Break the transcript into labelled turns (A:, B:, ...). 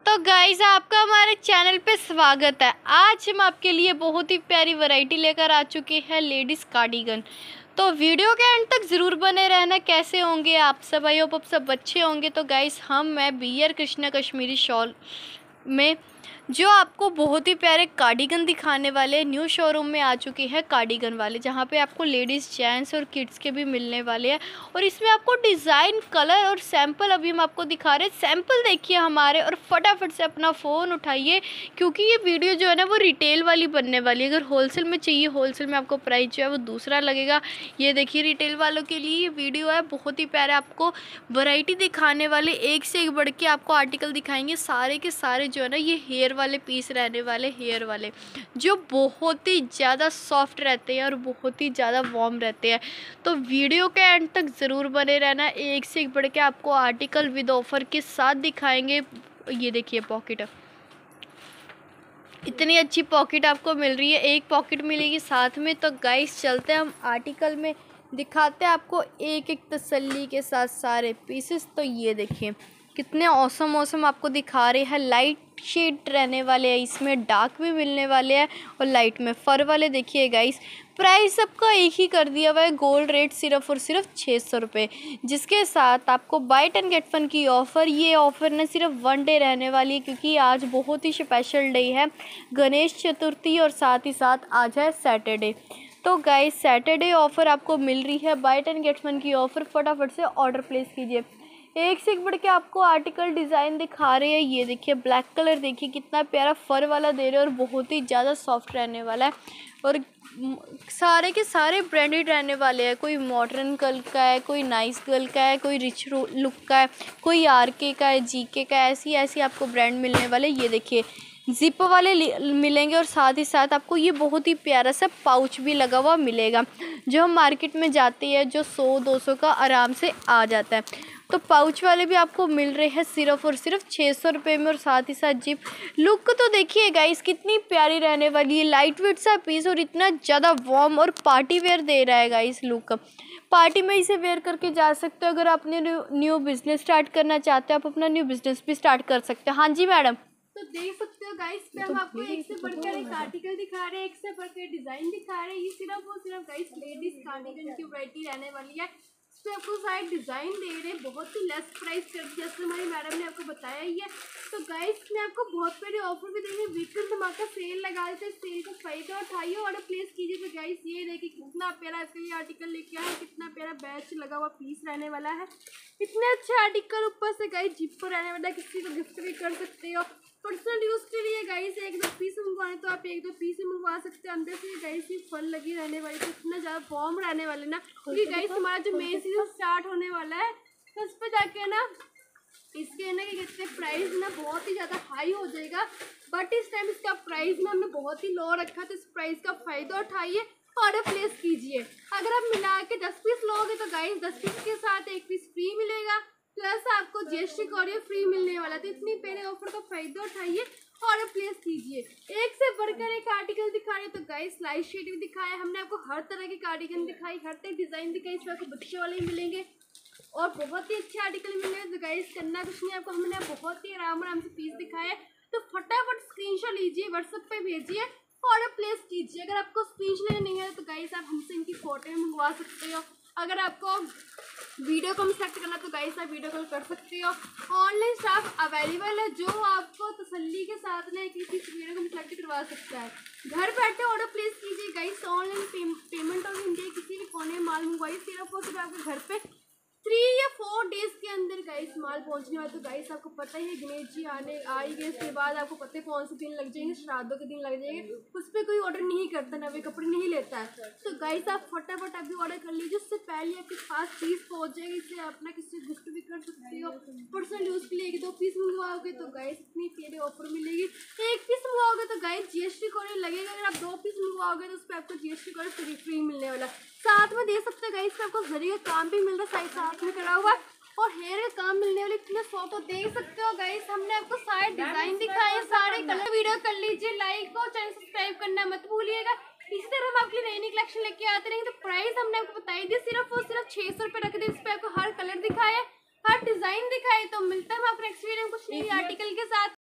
A: तो गाइस आपका हमारे चैनल पे स्वागत है। आज हम आपके लिए बहुत ही प्यारी वैरायटी लेकर आ चुके हैं लेडीज़ कार्डिगन। तो वीडियो के एंड तक ज़रूर बने रहना। कैसे होंगे आप सब? आई होप आप सब अच्छे होंगे। तो गाइस मैं BR कृष्णा कश्मीरी शॉल में जो आपको बहुत ही प्यारे कार्डिगन दिखाने वाले न्यू शोरूम में आ चुके हैं कार्डिगन वाले, जहाँ पे आपको लेडीज़ जेंट्स और किड्स के भी मिलने वाले हैं। और इसमें आपको डिज़ाइन, कलर और सैंपल अभी हम आपको दिखा रहे हैं। सैंपल देखिए हमारे और फटाफट से अपना फ़ोन उठाइए, क्योंकि ये वीडियो जो है ना वो रिटेल वाली बनने वाली है। अगर होलसेल में चाहिए, होलसेल में आपको प्राइस जो है वो दूसरा लगेगा। ये देखिए रिटेल वालों के लिए ये वीडियो है। बहुत ही प्यारे आपको वैरायटी दिखाने वाले, एक से एक बढ़ के आपको आर्टिकल दिखाएंगे। सारे के सारे जो है ना ये हेयर वाले पीस रहने वाले, हेयर वाले जो बहुत ही ज़्यादा सॉफ्ट रहते हैं और बहुत ही ज़्यादा वार्म रहते हैं। तो वीडियो के एंड तक ज़रूर बने रहना। एक से एक बढ़ के आपको आर्टिकल विद ऑफर के साथ दिखाएंगे। ये देखिए पॉकेट, इतनी अच्छी पॉकेट आपको मिल रही है, एक पॉकेट मिलेगी साथ में। तो गाइस चलते हैं हम आर्टिकल में, दिखाते हैं आपको एक एक तसल्ली के साथ सारे पीसेस। तो ये देखिए कितने औसम आपको दिखा रहे हैं। लाइट शेड रहने वाले हैं, इसमें डार्क भी मिलने वाले हैं और लाइट में फर वाले। देखिए गाइस प्राइस सबका एक ही कर दिया हुआ है, गोल्ड रेट सिर्फ और सिर्फ 600 रुपये, जिसके साथ आपको बाय 10 गेट 1 की ऑफ़र। ये ऑफ़र न सिर्फ 1 डे रहने वाली है, क्योंकि आज बहुत ही स्पेशल डे है, गणेश चतुर्थी, और साथ ही साथ आज है सैटरडे। तो गाइस सैटरडे ऑफ़र आपको मिल रही है, बाय 10 गेट 1 की ऑफ़र। फटाफट से ऑर्डर प्लेस कीजिए। एक से एक बढ़ के आपको आर्टिकल डिज़ाइन दिखा रहे हैं। ये देखिए ब्लैक कलर, देखिए कितना प्यारा फर वाला दे रहे हैं और बहुत ही ज़्यादा सॉफ्ट रहने वाला है। और सारे के सारे ब्रांडेड रहने वाले हैं। कोई मॉडर्न गर्ल का है, कोई नाइस गर्ल का है, कोई रिच लुक का है, कोई RK का है, GK का है। ऐसी आपको ब्रांड मिलने वाले। ये देखिए जिप वाले मिलेंगे और साथ ही साथ आपको ये बहुत ही प्यारा सा पाउच भी लगा हुआ मिलेगा, जो हम मार्केट में जाते हैं जो 100-200 का आराम से आ जाता है। तो पाउच वाले भी आपको मिल रहे हैं सिर्फ और सिर्फ 600 रुपये में, और साथ ही साथ जिप। लुक तो देखिए गाइस कितनी प्यारी रहने वाली है, लाइट वेट सा पीस और इतना ज़्यादा वार्म और पार्टी वेयर दे रहा है गाइस लुक। पार्टी में इसे वेयर करके जा सकते हो। अगर आपने न्यू बिज़नेस स्टार्ट करना चाहते हो, आप अपना न्यू बिज़नेस भी स्टार्ट कर सकते हो। हाँ जी मैडम।
B: तो देख सकते हो गाइस पे हम आपको एक से बढ़कर एक आर्टिकल दिखा रहे हैं, एक से बढ़कर डिजाइन दिखा रहे हैं। ये सिर्फ और सिर्फ गाइस लेडीज कार्डिगन की वैरायटी रहने वाली है। इस पे आपको सारे डिजाइन दे रहे हैं, बहुत ही लेस प्राइस कर दिया, जैसे हमारी मैडम ने आपको बताया ही है। तो गाइस में आपको बहुत बड़े ऑफर भी देंगे, वीकेंड धमाका सेल लगा देते हैं। सेल का फायदा उठाइए, ऑर्डर प्लेस कीजिए। तो गाइस ये देखिए कितना प्यारा इसके लिए आर्टिकल लेके आया है, कितना प्यारा बैच लगा हुआ पीस रहने वाला है। इतने अच्छे आर्टिकल, ऊपर से गाइस जिप पर रहने वाला है, किसी को गिफ्ट भी कर सकते हो। पर्सनल यूज के लिए गाइस 1-2 पीस मंगवाए तो आप 1-2 पीस ही मंगवा सकते हैं। अंदर से गाइस ये फल लगी रहने वाली, तो इतना ज़्यादा फॉर्म रहने वाले ना, क्योंकि गाइस हमारा जो मेन सीजन स्टार्ट होने वाला है, तो उस पर जाके ना इसके ना कि प्राइस ना बहुत ही ज़्यादा हाई हो जाएगा। बट इस टाइम इसका प्राइस ना हमने बहुत ही लो रखा, तो इस प्राइस का फ़ायदा उठाइए, ऑर्डर प्लेस कीजिए। अगर आप मिला के 10 पीस लोगे तो गाइस 10 पीस के साथ 1 पीस फ्री मिलेगा, प्लस आपको GST कोरियर फ्री मिलने वाला। तो इतनी पहले ऑफर का फायदा उठाइए, ऑर्डर प्लेस कीजिए। एक से बढ़कर एक आर्टिकल दिखा रहे, तो गाइस लाइट शेड भी दिखाया हमने आपको, हर तरह की कार्डिगन दिखाई, हर तरह डिजाइन दिखाई। इसमें आपको बच्चे वाले मिलेंगे और बहुत ही अच्छे आर्टिकल मिलेंगे। तो गाइस करना कुछ नहीं, आपको हमने बहुत ही आराम से पीस दिखाया है। तो फटाफट स्क्रीनशॉट लीजिए, व्हाट्सएप पे भेजिए, ऑर्डर प्लेस कीजिए। अगर आपको स्क्रीनशॉट लेना नहीं है तो गाइस आप हमसे इनकी फोटो मंगवा सकते हो। अगर आपको वीडियो कॉल सेलेक्ट करना तो गाइस आप वीडियो कॉल कर सकते हो। ऑनलाइन स्टाफ अवेलेबल है, जो आपको तसल्ली के साथ ना किसी वीडियो कॉल सेलेक्ट करवा सकता है। घर बैठे ऑर्डर प्लेस कीजिए गाइस, ऑनलाइन पेमेंट और इंडिया किसी भी कोने में माल मंगवाइए, सिर्फ और सिर्फ आपके घर पे 3 या 4 डेज के अंदर गाइस माल पहुंचने वाला। तो गाइस आपको पता ही है गणेश जी आएंगे, इसके बाद आपको पता है कौन से दिन लग जाएंगे, श्राद्धों के दिन लग जाएंगे। उस पर कोई ऑर्डर नहीं करता, नवे कपड़े नहीं लेता है। तो गाइस आप फटाफट अभी ऑर्डर कर लीजिए, उससे पहले आपके पास चीज़ पहुंच जाएगी। इससे अपना किसी गिफ्ट भी कर सकते हो। पर्सनल यूज़ के लिए 1-2 पीस मंगवाओगे तो गाइस इतनी प्यारी ऑफर मिलेगी। 1 पीस मंगवाओगे तो गाइस GST कोरियर लगेगा। अगर आप 2 पीस मंगवाओगे तो उस पर आपको GST कोरियर फ्री मिलने वाला। साथ में दे सकते हैं गाइस में आपको जरी का काम भी मिल रहा है, साथ में करा हुआ है, और हेयर का काम मिलने वाले इतने सॉफ्ट। तो देख सकते हो गाइस हमने आपको सारे डिजाइन दिखाए, सारे कलर। वीडियो कर लीजिए लाइक और चैनल सब्सक्राइब करना मत भूलिएगा। इसी तरह हम आपकी नई नई कलेक्शन लेके आते रहेंगे। तो प्राइस हमने आपको बताई दी, सिर्फ और सिर्फ 600 रुपये रख दी। इस पर आपको हर कलर दिखाए, हर डिजाइन दिखाए। तो मिलता है आपको नेक्स्ट वीडियो में कुछ नई आर्टिकल के साथ।